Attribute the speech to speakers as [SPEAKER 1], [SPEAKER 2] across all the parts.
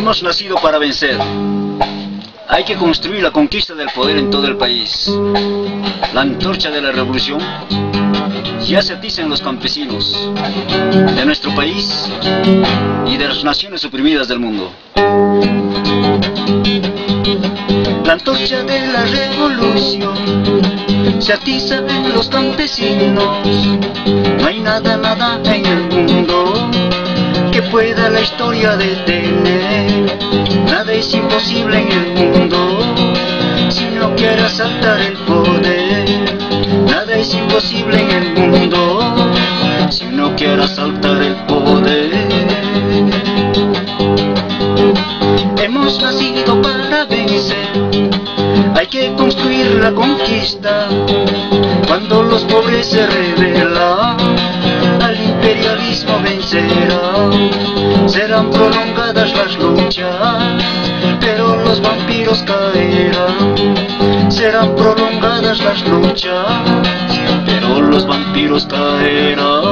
[SPEAKER 1] Hemos nacido para vencer. Hay que construir la conquista del poder en todo el país. La antorcha de la revolución ya se atiza en los campesinos de nuestro país y de las naciones oprimidas del mundo. La antorcha de la revolución se atiza en los campesinos. No hay nada en el mundo que pueda la historia detener. Nada es imposible en el mundo si no quiere asaltar el poder. Nada es imposible en el mundo si no quiere asaltar el poder. Hemos nacido para vencer. Hay que construir la conquista. Cuando los pobres se rebelan, al imperialismo vencerá. Serán prolongadas las luchas, pero los vampiros caerán. Serán prolongadas las luchas, pero los vampiros caerán.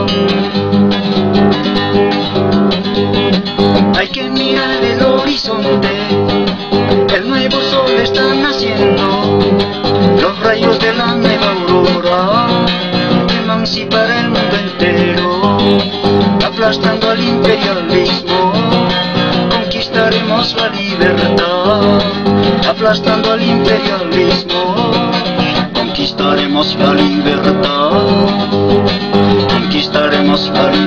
[SPEAKER 1] Hay que mirar el horizonte. El nuevo sol está naciendo. Los rayos de la nueva aurora emancipará el mundo entero. Aplastando al imperialismo conquistaremos la libertad. Aplastando al imperialismo conquistaremos la libertad. Conquistaremos la libertad.